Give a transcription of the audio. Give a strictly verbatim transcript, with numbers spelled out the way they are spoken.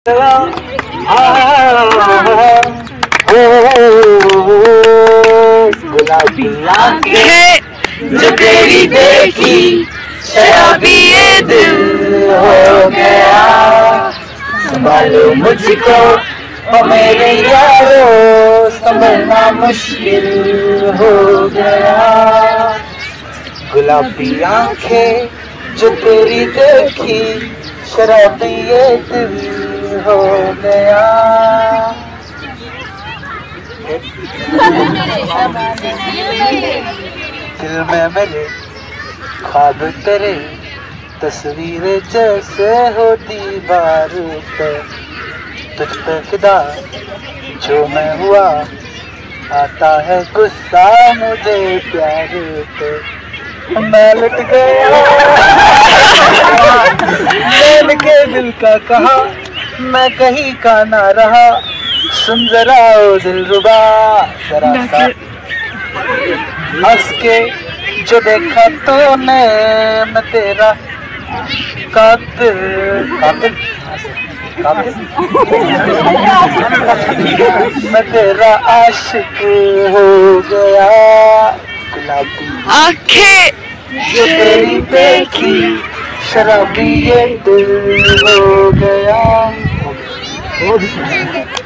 गुलाबी आंखें जो तेरी देखी शराबी ये दिल हो गया। संभालो मुझको ओ मेरे यारो, संभलना मुश्किल हो गया। गुलाबी आंखें जो तेरी देखी शराबी ये दिल हो गया। दिल में मेरे ख्वाब तेरे तस्वीरें जैसे हो दीवार पे, तुझ पे फिदा जो मैं हुआ आता है गुस्सा मुझे प्यार पे। मैं लुट गया मैल के दिल का कहा, मैं कहीं का ना रहा। सुन जरा ओ दिलरुबा जरा सा हंस के जो देखा तूने, मैं तेरा कातिल कातिल कातिल मैं तेरा आशिक हो गया। गुलाबी आंखें जो तेरी देखी शराबी ये दिल हो गया।